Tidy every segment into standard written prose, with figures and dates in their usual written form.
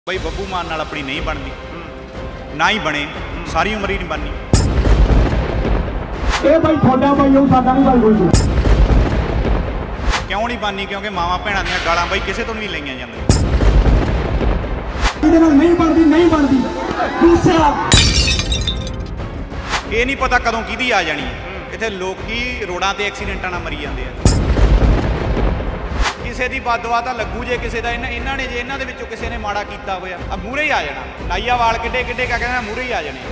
ਬਈ ਬੱਬੂ ਮਾਨ ਨਾਲ ਆਪਣੀ ਨਹੀਂ ਬਣਦੀ, ਨਾ ਹੀ ਬਣੇ, ਸਾਰੀ ਉਮਰ ਹੀ ਨਹੀਂ ਬਣਨੀ। ਇਹ ਬਈ ਤੁਹਾਡਾ ਬਈ ਉਹ ਸਾਡਾ ਨਹੀਂ ਗੱਲ ਕੋਈ। ਕਿਉਂ ਨਹੀਂ ਬਣਨੀ? ਕਿਉਂਕਿ ਮਾਵਾਂ ਭੈਣਾਂ ਦੀਆਂ ਗਾਲਾਂ ਬਈ ਕਿਸੇ ਤੋਂ ਨਹੀਂ ਲਈਆਂ ਜਾਂਦੀਆਂ। ਇਹਦੇ ਨਾਲ ਨਹੀਂ ਬਣਦੀ, ਨਹੀਂ ਬਣਦੀ। ਦੂਸਰਾ ਇਹ ਨਹੀਂ ਪਤਾ ਕਦੋਂ ਕਿਹਦੀ ਆ ਜਾਣੀ ਹੈ। ਇੱਥੇ ਲੋਕੀ ਰੋਡਾਂ ਤੇ ਐਕਸੀਡੈਂਟਾਂ ਨਾਲ ਮਰੀ ਜਾਂਦੇ ਆ। ਕਿਸੇ ਦੀ ਬਦਦੁਆ ਤਾਂ ਲੱਗੂ ਜੇ ਕਿਸੇ ਦਾ ਇਹਨਾਂ ਨੇ ਜੇ ਇਹਨਾਂ ਦੇ ਵਿੱਚੋਂ ਕਿਸੇ ਨੇ ਮਾੜਾ ਕੀਤਾ ਹੋਇਆ ਆ ਮੂਹਰੇ ਹੀ ਆ ਜਾਣਾ। ਨਾਈਆ ਵਾਲ ਕਿੱਡੇ ਕਿੱਡੇ ਕਾ ਕਹਿੰਦਾ ਮੂਹਰੇ ਹੀ ਆ ਜਾਣੇ।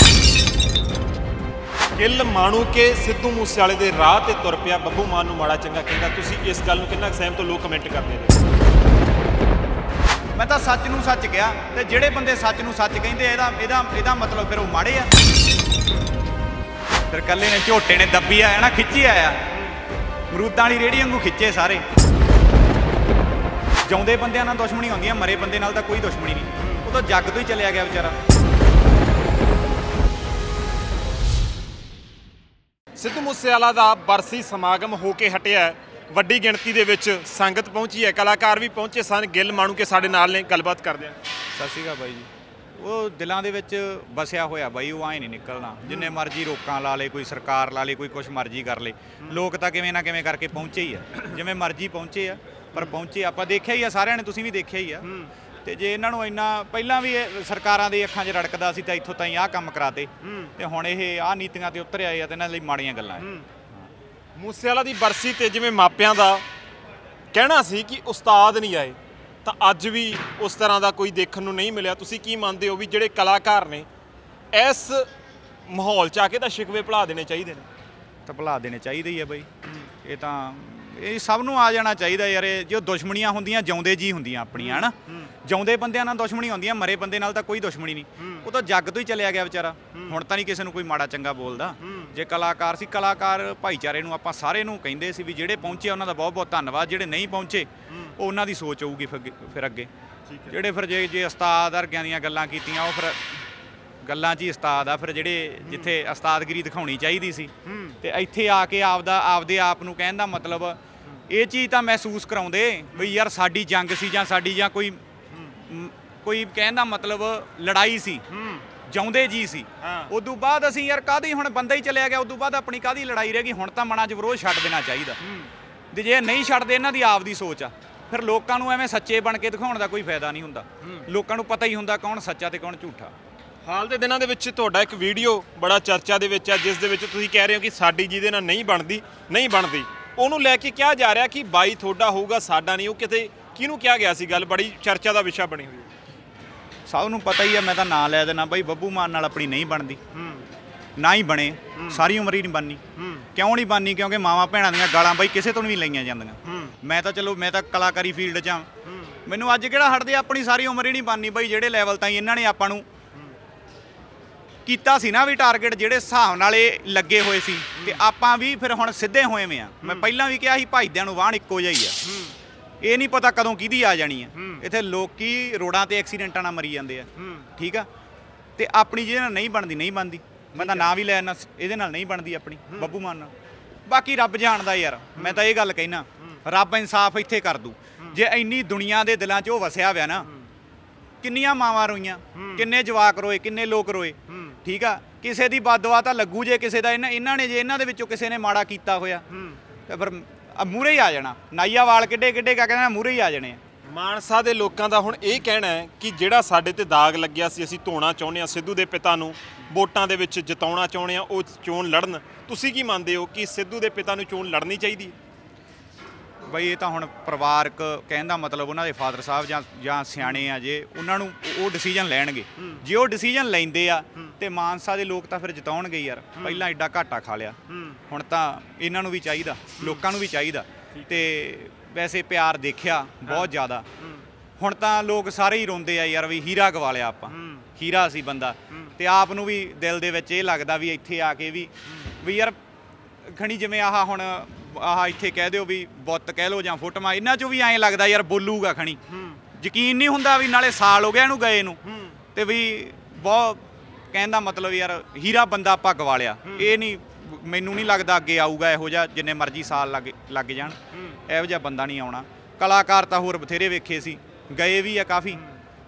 ਗਿੱਲ ਮਾਣੂ ਕੇ ਸਿੱਧੂ ਮੂਸੇਵਾਲੇ ਦੇ ਰਾਹ ਤੇ ਤੁਰ ਪਿਆ, ਬੱਬੂ ਮਾਨ ਨੂੰ ਮਾੜਾ ਚੰਗਾ ਕਹਿੰਦਾ। ਤੁਸੀਂ ਇਸ ਗੱਲ ਨੂੰ ਕਿੰਨਾ ਸਹਿਮਤ ਹੋ? ਲੋਕ ਕਮੈਂਟ ਕਰਦੇ ਨੇ। ਮੈਂ ਤਾਂ ਸੱਚ ਨੂੰ ਸੱਚ ਕਿਹਾ, ਤੇ ਜਿਹੜੇ ਬੰਦੇ ਸੱਚ ਨੂੰ ਸੱਚ ਕਹਿੰਦੇ ਇਹਦਾ ਮਤਲਬ ਫਿਰ ਉਹ ਮਾੜੇ ਆ। ਫਿਰ ਕੱਲੇ ਨੇ ਝੋਟੇ ਨੇ ਦੱਬੀ ਆਇਆ ਨਾ, ਖਿੱਚੀ ਆਇਆ, ਮਰੂਦਾਂ ਵਾਲੀ ਰੇਹੜੀ ਵਾਂਗੂ ਖਿੱਚੇ ਸਾਰੇ। ਜਿਉਂਦੇ ਬੰਦਿਆਂ ਨਾਲ ਦੁਸ਼ਮਣੀ ਹੁੰਦੀ ਆ, ਮਰੇ ਬੰਦੇ ਨਾਲ ਤਾਂ ਕੋਈ ਦੁਸ਼ਮਣੀ ਨਹੀਂ। ਉਹ ਤਾਂ ਜੱਗ ਤੋਂ ਹੀ ਚਲਿਆ ਗਿਆ ਵਿਚਾਰਾ। ਸਿੱਧੂ ਮੂਸੇਵਾਲਾ ਦਾ ਬਰਸੀ ਸਮਾਗਮ ਹੋ ਕੇ ਹਟਿਆ। ਵੱਡੀ ਗਿਣਤੀ ਦੇ ਵਿੱਚ ਸੰਗਤ ਪਹੁੰਚੀ ਹੈ, ਕਲਾਕਾਰ ਵੀ ਪਹੁੰਚੇ ਸਨ। ਗਿੱਲ ਮਾਣੂ ਕੇ ਸਾਡੇ ਨਾਲ ਨੇ, ਗੱਲਬਾਤ ਕਰਦੇ ਹਾਂ। ਸਤਿ ਸ਼੍ਰੀ ਅਕਾਲ ਬਾਈ ਜੀ। ਉਹ ਦਿਲਾਂ ਦੇ ਵਿੱਚ ਵਸਿਆ ਹੋਇਆ ਬਾਈ, ਉਹ ਐਂ ਨਹੀਂ ਨਿਕਲਣਾ। ਜਿੰਨੇ ਮਰਜ਼ੀ ਰੋਕਾਂ ਲਾ ਲੇ, ਕੋਈ ਸਰਕਾਰ ਲਾ ਲੇ, ਕੋਈ ਕੁਛ ਮਰਜ਼ੀ ਕਰ ਲੇ, ਲੋਕ ਤਾਂ ਕਿਵੇਂ ਨਾ ਕਿਵੇਂ ਕਰਕੇ ਪਹੁੰਚੇ ਹੀ ਆ। ਜਿਵੇਂ ਮਰਜ਼ੀ ਪਹੁੰਚੇ ਆ, ਪਰ ਪਹੁੰਚੇ ਆਪਾਂ ਦੇਖਿਆ ਹੀ ਆ, ਸਾਰਿਆਂ ਨੇ, ਤੁਸੀਂ ਵੀ ਦੇਖਿਆ ਹੀ ਆ। ਤੇ ਜੇ ਇਹਨਾਂ ਨੂੰ ਇੰਨਾ ਪਹਿਲਾਂ ਵੀ ਸਰਕਾਰਾਂ ਦੇ ਅੱਖਾਂ 'ਚ ਰੜਕਦਾ ਸੀ ਤਾਂ ਇੱਥੋਂ ਤਾਈਂ ਆਹ ਕੰਮ ਕਰਾਤੇ, ਤੇ ਹੁਣ ਇਹ ਆਹ ਨੀਤੀਆਂ ਤੇ ਉਤਰ ਆਏ ਆ, ਤੇ ਇਹਨਾਂ ਲਈ ਮਾੜੀਆਂ ਗੱਲਾਂ। ਮੂਸੇਵਾਲਾ ਦੀ ਬਰਸੀ ਤੇ ਜਿਵੇਂ ਮਾਪਿਆਂ ਦਾ ਕਹਿਣਾ ਸੀ ਕਿ ਉਸਤਾਦ ਨਹੀਂ ਆਏ, ਤਾਂ ਅੱਜ ਵੀ ਉਸ ਤਰ੍ਹਾਂ ਦਾ ਕੋਈ ਦੇਖਣ ਨੂੰ ਨਹੀਂ ਮਿਲਿਆ। ਤੁਸੀਂ ਕੀ ਮੰਨਦੇ ਹੋ ਵੀ ਜਿਹੜੇ ਕਲਾਕਾਰ ਨੇ ਇਸ ਮਾਹੌਲ 'ਚ ਆ ਕੇ ਤਾਂ ਸ਼ਿਕਵੇ ਭੁਲਾ ਦੇਣੇ ਚਾਹੀਦੇ ਨੇ? ਤਾਂ ਭੁਲਾ ਦੇਣੇ ਚਾਹੀਦੇ ਹੀ ਆ ਬਾਈ। ਇਹ ਸਭ ਨੂੰ ਆ ਜਾਣਾ ਚਾਹੀਦਾ ਯਾਰ। ਇਹ ਜੋ ਦੁਸ਼ਮਣੀਆਂ ਹੁੰਦੀਆਂ ਜਿਉਂਦੇ ਜੀ ਹੁੰਦੀਆਂ ਆਪਣੀਆਂ, ਹੈ ਨਾ। ਜਿਉਂਦੇ ਬੰਦਿਆਂ ਨਾਲ ਦੁਸ਼ਮਣੀ ਹੁੰਦੀਆਂ, ਮਰੇ ਬੰਦੇ ਨਾਲ ਤਾਂ ਕੋਈ ਦੁਸ਼ਮਣੀ ਨਹੀਂ। ਉਹ ਤਾਂ ਜੱਗ ਤੋਂ ਹੀ ਚਲਿਆ ਗਿਆ ਵਿਚਾਰਾ। ਹੁਣ ਤਾਂ ਨਹੀਂ ਕਿਸੇ ਨੂੰ ਕੋਈ ਮਾੜਾ ਚੰਗਾ ਬੋਲਦਾ। ਜੇ ਕਲਾਕਾਰ ਸੀ, ਕਲਾਕਾਰ ਭਾਈਚਾਰੇ ਨੂੰ ਆਪਾਂ ਸਾਰੇ ਨੂੰ ਕਹਿੰਦੇ ਸੀ ਵੀ ਜਿਹੜੇ ਪਹੁੰਚੇ ਉਹਨਾਂ ਦਾ ਬਹੁਤ ਬਹੁਤ ਧੰਨਵਾਦ। ਜਿਹੜੇ ਨਹੀਂ ਪਹੁੰਚੇ ਉਹ ਉਹਨਾਂ ਦੀ ਸੋਚ ਹੋਊਗੀ ਫਿਰ ਅੱਗੇ। ਜਿਹੜੇ ਫਿਰ ਜੇ ਉਸਤਾਦ ਵਰਗਿਆਂ ਦੀਆਂ ਗੱਲਾਂ ਕੀਤੀਆਂ, ਉਹ ਫਿਰ ਗੱਲਾਂ 'ਚ ਹੀ ਉਸਤਾਦ ਆ। ਫਿਰ ਜਿਹੜੇ ਜਿੱਥੇ ਉਸਤਾਦਗਿਰੀ ਦਿਖਾਉਣੀ ਚਾਹੀਦੀ ਸੀ, ਤੇ ਇੱਥੇ ਆ ਕੇ ਆਪਦੇ ਆਪ ਨੂੰ ਕਹਿਣ ਦਾ ਮਤਲਬ ਇਹ ਚੀਜ਼ ਤਾਂ ਮਹਿਸੂਸ ਕਰਾਉਂਦੇ ਵੀ ਯਾਰ ਸਾਡੀ ਜੰਗ ਸੀ, ਜਾਂ ਕੋਈ ਕਹਿਣ ਦਾ ਮਤਲਬ ਲੜਾਈ ਸੀ, ਜਿਉਂਦੇ ਜੀ ਸੀ। ਉਦੋਂ ਬਾਅਦ ਅਸੀਂ ਯਾਰ ਕਾਹਦੀ, ਹੁਣ ਬੰਦਾ ਹੀ ਚਲਿਆ ਗਿਆ, ਉਦੋਂ ਬਾਅਦ ਆਪਣੀ ਕਾਹਦੀ ਲੜਾਈ ਰਹਿ ਗਈ? ਹੁਣ ਤਾਂ ਮਨਾਂ 'ਚ ਵਿਰੋਧ ਛੱਡ ਦੇਣਾ ਚਾਹੀਦਾ। ਤੇ ਜੇ ਨਹੀਂ ਛੱਡਦੇ, ਇਹਨਾਂ ਦੀ ਆਪਦੀ ਸੋਚ ਆ, ਫਿਰ ਲੋਕਾਂ ਨੂੰ ਐਵੇਂ ਸੱਚੇ ਬਣ ਕੇ ਦਿਖਾਉਣ ਦਾ ਕੋਈ ਫਾਇਦਾ ਨਹੀਂ ਹੁੰਦਾ। ਲੋਕਾਂ ਨੂੰ ਪਤਾ ਹੀ ਹੁੰਦਾ ਕੌਣ ਸੱਚਾ ਤੇ ਕੌਣ ਝੂਠਾ। ਹਾਲ ਦੇ ਦਿਨਾਂ ਦੇ ਵਿੱਚ ਤੁਹਾਡਾ ਇੱਕ ਵੀਡੀਓ ਬੜਾ ਚਰਚਾ ਦੇ ਵਿੱਚ ਹੈ, ਜਿਸ ਦੇ ਵਿੱਚ ਤੁਸੀਂ ਕਹਿ ਰਹੇ ਹੋ ਕਿ ਸਾਡੀ ਜਿਹਦੇ ਨਾਲ ਨਹੀਂ ਬਣਦੀ, ਉਹਨੂੰ ਲੈ ਕੇ ਕਿਹਾ ਜਾ ਰਿਹਾ ਕਿ ਬਾਈ ਤੁਹਾਡਾ ਹੋਊਗਾ, ਸਾਡਾ ਨਹੀਂ। ਉਹ ਕਿਤੇ ਕਿਹਨੂੰ ਕਿਹਾ ਗਿਆ ਸੀ? ਗੱਲ ਬੜੀ ਚਰਚਾ ਦਾ ਵਿਸ਼ਾ ਬਣੀ ਹੋਈ ਹੈ। ਸਭ ਨੂੰ ਪਤਾ ਹੀ ਆ, ਮੈਂ ਤਾਂ ਨਾਂ ਲੈ ਦੇਣਾ ਬਾਈ। ਬੱਬੂ ਮਾਨ ਨਾਲ ਆਪਣੀ ਨਹੀਂ ਬਣਦੀ, ਨਾ ਹੀ ਬਣੇ, ਸਾਰੀ ਉਮਰ ਹੀ ਨਹੀਂ ਬਣਨੀ। ਕਿਉਂ ਨਹੀਂ ਬਣਨੀ? ਕਿਉਂਕਿ ਮਾਵਾਂ ਭੈਣਾਂ ਦੀਆਂ ਗਾਲਾਂ ਬਾਈ ਕਿਸੇ ਤੋਂ ਨਹੀਂ ਲਈਆਂ ਜਾਂਦੀਆਂ। ਮੈਂ ਤਾਂ ਕਲਾਕਾਰੀ ਫੀਲਡ 'ਚ ਆ, ਮੈਨੂੰ ਅੱਜ ਕਿਹੜਾ ਹਟਦੇ, ਆਪਣੀ ਸਾਰੀ ਉਮਰ ਹੀ ਨਹੀਂ ਬਣਨੀ ਬਾਈ। ਜਿਹੜੇ ਲੈਵਲ ਤਾਈਂ ਇਹਨਾਂ ਨੇ ਆਪਾਂ ਨੂੰ ਕੀਤਾ ਸੀ ਨਾ ਵੀ ਟਾਰਗੇਟ, ਜਿਹੜੇ ਹਿਸਾਬ ਨਾਲ ਇਹ ਲੱਗੇ ਹੋਏ ਸੀ, ਤੇ ਆਪਾਂ ਵੀ ਫਿਰ ਹੁਣ ਸਿੱਧੇ ਹੋਏ ਵੇ ਆ। ਮੈਂ ਪਹਿਲਾਂ ਵੀ ਕਿਹਾ ਸੀ, ਭਾਈਦਿਆਂ ਨੂੰ ਵਾਹਣ ਇੱਕੋ ਜਿਹਾ ਹੀ ਆ। ਇਹ ਨਹੀਂ ਪਤਾ ਕਦੋਂ ਕਿਹਦੀ ਆ ਜਾਣੀ ਹੈ। ਇੱਥੇ ਲੋਕੀ ਰੋਡਾਂ ਤੇ ਐਕਸੀਡੈਂਟਾਂ ਨਾਲ ਮਰੀ ਜਾਂਦੇ ਆ, ਠੀਕ ਆ। ਤੇ ਆਪਣੀ ਜਿਹਦੇ ਨਾਲ ਨਹੀਂ ਬਣਦੀ। ਮੈਂ ਤਾਂ ਨਾਂ ਵੀ ਲੈ ਲੈਣਾ, ਇਹਦੇ ਨਾਲ ਨਹੀਂ ਬਣਦੀ ਆਪਣੀ, ਬੱਬੂ ਮਾਨ ਨਾਲ। ਬਾਕੀ ਰੱਬ ਜਾਣਦਾ ਯਾਰ। ਮੈਂ ਤਾਂ ਇਹ ਗੱਲ ਕਹਿਣਾ, ਰੱਬ ਇਨਸਾਫ ਇੱਥੇ ਕਰ ਦੂ। ਜੇ ਇੰਨੀ ਦੁਨੀਆ ਦੇ ਦਿਲਾਂ 'ਚ ਉਹ ਵਸਿਆ ਹੋਇਆ ਨਾ, ਕਿੰਨੀਆਂ ਮਾਵਾਂ ਰੋਈਆਂ, ਕਿੰਨੇ ਜਵਾਕ ਰੋਏ, ਕਿੰਨੇ ਲੋਕ ਰੋਏ, ਠੀਕ ਆ। ਕਿਸੇ ਦੀ ਬਦਦੁਆ ਤਾਂ ਲੱਗੂ ਜੇ ਕਿਸੇ ਦਾ ਇਹਨਾਂ ਨੇ ਜੇ ਇਹਨਾਂ ਦੇ ਵਿੱਚੋਂ ਕਿਸੇ ਨੇ ਮਾੜਾ ਕੀਤਾ ਹੋਇਆ, ਤੇ ਫਿਰ ਮੂਹਰੇ ਹੀ ਆ ਜਾਣਾ। ਨਾਈਆ ਵਾਲ ਕਿੱਡੇ ਕਿੱਡੇ ਕਾ ਕਹਿੰਦਾ ਮੂਹਰੇ ਹੀ ਆ ਜਾਣੇ। ਮਾਨਸਾ ਦੇ ਲੋਕਾਂ ਦਾ ਹੁਣ ਇਹ ਕਹਿਣਾ ਹੈ ਕਿ ਜਿਹੜਾ ਸਾਡੇ ਤੇ ਦਾਗ ਲੱਗਿਆ ਸੀ, ਅਸੀਂ ਧੋਣਾ ਚਾਹੁੰਦੇ ਹਾਂ। ਸਿੱਧੂ ਦੇ ਪਿਤਾ ਨੂੰ ਵੋਟਾਂ ਦੇ ਵਿੱਚ ਜਿਤਾਉਣਾ ਚਾਹੁੰਦੇ ਹਾਂ, ਉਹ ਚੋਣ ਲੜਨ। ਤੁਸੀਂ ਕੀ ਮੰਨਦੇ ਹੋ ਕਿ ਸਿੱਧੂ ਦੇ ਪਿਤਾ ਨੂੰ ਚੋਣ ਲੜਨੀ ਚਾਹੀਦੀ? ਬਈ ਇਹ ਤਾਂ ਹੁਣ ਪਰਿਵਾਰਕ ਕਹਿਣ ਦਾ ਮਤਲਬ ਉਹਨਾਂ ਦੇ ਫਾਦਰ ਸਾਹਿਬ ਜਾਂ ਸਿਆਣੇ ਆ, ਜੇ ਉਹਨਾਂ ਨੂੰ ਉਹ ਡਿਸੀਜਨ ਲੈਣਗੇ। ਜੇ ਉਹ ਡਿਸੀਜਨ ਲੈਂਦੇ ਆ ਤੇ ਮਾਨਸਾ ਦੇ ਲੋਕ ਤਾਂ ਫਿਰ ਜਿਤਾਉਣਗੇ ਯਾਰ। ਪਹਿਲਾਂ ਐਡਾ ਘਾਟਾ ਖਾ ਲਿਆ, ਹੁਣ ਤਾਂ ਇਹਨਾਂ ਨੂੰ ਵੀ ਚਾਹੀਦਾ, ਲੋਕਾਂ ਨੂੰ ਵੀ ਚਾਹੀਦਾ। ਤੇ ਵੈਸੇ ਪਿਆਰ ਦੇਖਿਆ ਬਹੁਤ ਜ਼ਿਆਦਾ। ਹੁਣ ਤਾਂ ਲੋਕ ਸਾਰੇ ਹੀ ਰੋਂਦੇ ਆ ਯਾਰ ਵੀ ਹੀਰਾ ਗਵਾ ਲਿਆ ਆਪਾਂ। ਹੀਰਾ ਸੀ ਬੰਦਾ, ਤੇ ਆਪ ਨੂੰ ਵੀ ਦਿਲ ਦੇ ਵਿੱਚ ਇਹ ਲੱਗਦਾ ਵੀ ਇੱਥੇ ਆ ਕੇ ਵੀ ਯਾਰ ਖਣੀ ਜਿਵੇਂ ਹੁਣ ਇੱਥੇ ਕਹਿ ਦਿਓ ਵੀ ਬੁੱਤ ਕਹਿ ਲਓ ਜਾਂ ਫੋਟੋਆਂ, ਇਹਨਾਂ 'ਚੋਂ ਵੀ ਐਂ ਲੱਗਦਾ ਯਾਰ ਬੋਲੂਗਾ ਖਣੀ। ਯਕੀਨ ਨਹੀਂ ਹੁੰਦਾ ਵੀ ਨਾਲੇ ਸਾਲ ਹੋ ਗਿਆ ਇਹਨੂੰ ਗਏ ਨੂੰ, ਤੇ ਵੀ ਬਹੁਤ ਕਹਿਣ ਦਾ ਮਤਲਬ ਯਾਰ ਹੀਰਾ ਬੰਦਾ ਆਪਾਂ ਗਵਾ ਲਿਆ। ਇਹ ਨਹੀਂ, ਮੈਨੂੰ ਨਹੀਂ ਲੱਗਦਾ ਅੱਗੇ ਆਊਗਾ ਇਹੋ ਜਿਹਾ, ਜਿੰਨੇ ਮਰਜ਼ੀ ਸਾਲ ਲੱਗ ਜਾਣ, ਇਹੋ ਜਿਹਾ ਬੰਦਾ ਨਹੀਂ ਆਉਣਾ। ਕਲਾਕਾਰ ਤਾਂ ਹੋਰ ਬਥੇਰੇ ਵੇਖੇ ਸੀ, ਗਏ ਵੀ ਆ ਕਾਫੀ,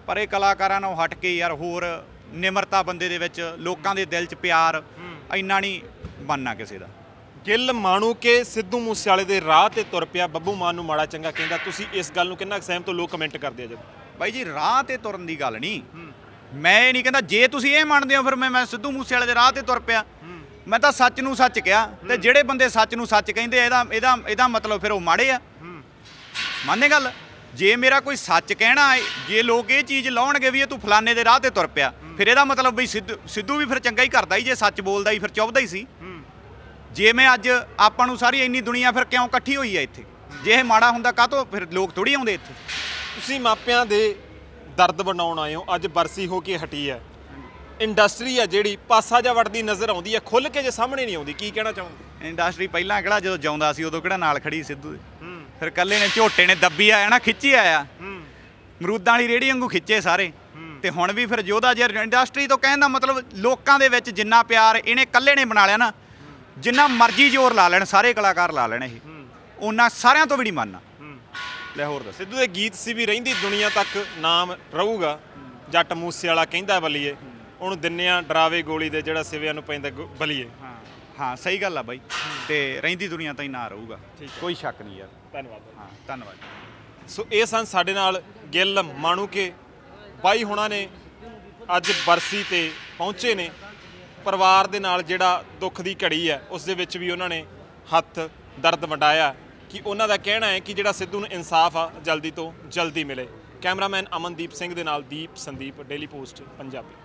ਪਰ ਇਹ ਕਲਾਕਾਰਾਂ ਨੂੰ ਹਟ ਕੇ ਯਾਰ ਹੋਰ ਨਿਮਰਤਾ ਬੰਦੇ ਦੇ ਵਿੱਚ, ਲੋਕਾਂ ਦੇ ਦਿਲ 'ਚ ਪਿਆਰ ਇੰਨਾ ਨਹੀਂ ਬਣਨਾ ਕਿਸੇ ਦਾ। ਗਿੱਲ ਮਾਣੂਕੇ ਸਿੱਧੂ ਮੂਸੇਵਾਲੇ ਦੇ ਰਾਹ ਤੇ ਤੁਰ ਪਿਆ, ਬੱਬੂ ਮਾਨ ਨੂੰ ਮਾੜਾ ਚੰਗਾ ਕਹਿੰਦਾ, ਤੁਸੀਂ ਇਸ ਗੱਲ ਨੂੰ ਕਿੰਨਾ ਸਹਿਮਤ ਹੋ? ਲੋਕ ਕਮੈਂਟ ਕਰਦੇ ਆ ਜਦ। ਬਾਈ ਜੀ ਰਾਹ ਤੇ ਤੁਰਨ ਦੀ ਗੱਲ ਨਹੀਂ, ਮੈਂ ਇਹ ਨਹੀਂ ਕਹਿੰਦਾ ਜੇ ਤੁਸੀਂ ਇਹ ਮੰਨਦੇ ਹੋ ਫਿਰ ਮੈਂ ਸਿੱਧੂ ਮੂਸੇਵਾਲੇ ਦੇ ਰਾਹ ਤੇ ਤੁਰ ਪਿਆ। ਮੈਂ ਤਾਂ ਸੱਚ ਨੂੰ ਸੱਚ ਕਿਹਾ, ਤੇ ਜਿਹੜੇ ਬੰਦੇ ਸੱਚ ਨੂੰ ਸੱਚ ਕਹਿੰਦੇ ਆ ਇਹਦਾ ਮਤਲਬ ਫਿਰ ਉਹ ਮਾੜੇ ਆ। ਮੰਨੇ ਗੱਲ, ਜੇ ਮੇਰਾ ਕੋਈ ਸੱਚ ਕਹਿਣਾ, ਜੇ ਲੋਕ ਇਹ ਚੀਜ਼ ਲਾਉਣਗੇ ਵੀ ਇਹ ਤੂੰ ਫਲਾਣੇ ਦੇ ਰਾਹ ਤੇ ਤੁਰ ਪਿਆ, ਫਿਰ ਇਹਦਾ ਮਤਲਬ ਵੀ ਸਿੱਧੂ ਵੀ ਫਿਰ ਚੰਗਾ ਹੀ ਕਰਦਾ ਹੀ, ਜੇ ਸੱਚ ਬੋਲਦਾ ਹੀ ਫਿਰ ਚੁੱਭਦਾ ਹੀ ਸੀ। ਜੇ ਮੈਂ ਅੱਜ ਆਪਾਂ ਨੂੰ ਸਾਰੀ ਇੰਨੀ ਦੁਨੀਆ ਫਿਰ ਕਿਉਂ ਇਕੱਠੀ ਹੋਈ ਹੈ ਇੱਥੇ? ਜੇ ਇਹ ਮਾੜਾ ਹੁੰਦਾ ਕਾਹਤੋਂ ਫਿਰ ਲੋਕ ਥੋੜੀ ਆਉਂਦੇ ਇੱਥੇ। ਤੁਸੀਂ ਮਾਪਿਆਂ ਦੇ ਦਰਦ ਵੰਡਾਉਣ ਆਏ ਹੋ, ਅੱਜ ਬਰਸੀ ਹੋ ਕੇ ਹਟੀ ਹੈ, ਇੰਡਸਟਰੀ ਆ ਜਿਹੜੀ ਪਾਸਾ ਜਾਂ ਵੜਦੀ ਨਜ਼ਰ ਆਉਂਦੀ ਹੈ, ਖੁੱਲ ਕੇ ਜੇ ਸਾਹਮਣੇ ਨਹੀਂ ਆਉਂਦੀ, ਕੀ ਕਹਿਣਾ ਚਾਹੋਗੇ? ਇੰਡਸਟਰੀ ਪਹਿਲਾਂ ਕਿਹੜਾ ਜਦੋਂ ਜਾਉਂਦਾ ਸੀ ਉਦੋਂ ਕਿਹੜਾ ਨਾਲ ਖੜੀ ਸਿੱਧੂ ਦੇ, ਫਿਰ ਕੱਲੇ ਨੇ ਝੋਟੇ ਨੇ ਦੱਬੀ ਆਇਆ ਨਾ, ਖਿੱਚੀ ਆਇਆ, ਮਰੂਦਾਂ ਵਾਲੀ ਰੇੜੀ ਵਾਂਗੂ ਖਿੱਚੇ ਸਾਰੇ। ਤੇ ਹੁਣ ਵੀ ਫਿਰ ਯੋਧਾ ਜੇ ਇੰਡਸਟਰੀ ਤੋਂ ਕਹਿਣ ਦਾ ਮਤਲਬ ਲੋਕਾਂ ਦੇ ਵਿੱਚ ਜਿੰਨਾ ਪਿਆਰ ਇਹਨੇ ਕੱਲੇ ਨੇ ਬਣਾ ਲਿਆ ਨਾ, ਜਿੰਨਾ ਮਰਜ਼ੀ ਜ਼ੋਰ ਲਾ ਲੈਣ ਸਾਰੇ ਕਲਾਕਾਰ ਲਾ ਲੈਣ, ਇਹ ਉਹਨਾਂ ਸਾਰਿਆਂ ਤੋਂ ਵੀ ਨਹੀਂ ਮੰਨਣਾ। ਲੈ ਹੋਰ ਦੱਸ। ਸਿੱਧੂ ਦੇ ਗੀਤ ਸੀ ਵੀ ਰਹਿੰਦੀ ਦੁਨੀਆ ਤੱਕ ਨਾਮ ਰਹੂਗਾ, ਜੱਟ ਮੂਸੇਵਾਲਾ ਕਹਿੰਦਾ ਬਲੀਏ, ਉਹਨੂੰ ਦਿੰਨੇ ਆ ਡਰਾਵੇ ਗੋਲੀ ਦੇ ਜਿਹੜਾ ਸਿਵਿਆਂ ਨੂੰ ਪੈਂਦਾ ਬਲੀਏ। ਹਾਂ ਸਹੀ ਗੱਲ ਆ ਬਾਈ, ਤੇ ਰਹਿੰਦੀ ਦੁਨੀਆ ਤਾਂ ਹੀ ਨਾ ਰਹੂਗਾ, ਕੋਈ ਸ਼ੱਕ ਨਹੀਂ ਯਾਰ। ਧੰਨਵਾਦ। ਹਾਂ ਧੰਨਵਾਦ। ਸੋ ਇਹ ਸਨ ਸਾਡੇ ਨਾਲ ਗਿੱਲ ਮਾਣੂਕੇ ਬਾਈ ਹੁਣਾਂ ਨੇ, ਅੱਜ ਬਰਸੀ ਤੇ ਪਹੁੰਚੇ ਨੇ। ਪਰਿਵਾਰ ਦੇ ਨਾਲ ਜਿਹੜਾ ਦੁੱਖ ਦੀ ਘੜੀ ਹੈ ਉਸ ਦੇ ਵਿੱਚ ਵੀ ਉਹਨਾਂ ਨੇ ਹੱਥ ਦਰਦ ਵੰਡਾਇਆ, ਕਿ ਉਹਨਾਂ ਦਾ ਕਹਿਣਾ ਹੈ ਕਿ ਜਿਹੜਾ ਸਿੱਧੂ ਨੂੰ ਇਨਸਾਫ ਆ ਜਲਦੀ ਤੋਂ ਜਲਦੀ ਮਿਲੇ। ਕੈਮਰਾਮੈਨ ਅਮਨਦੀਪ ਸਿੰਘ ਦੇ ਨਾਲ ਦੀਪ ਸੰਦੀਪ, ਡੇਲੀ ਪੋਸਟ ਪੰਜਾਬੀ।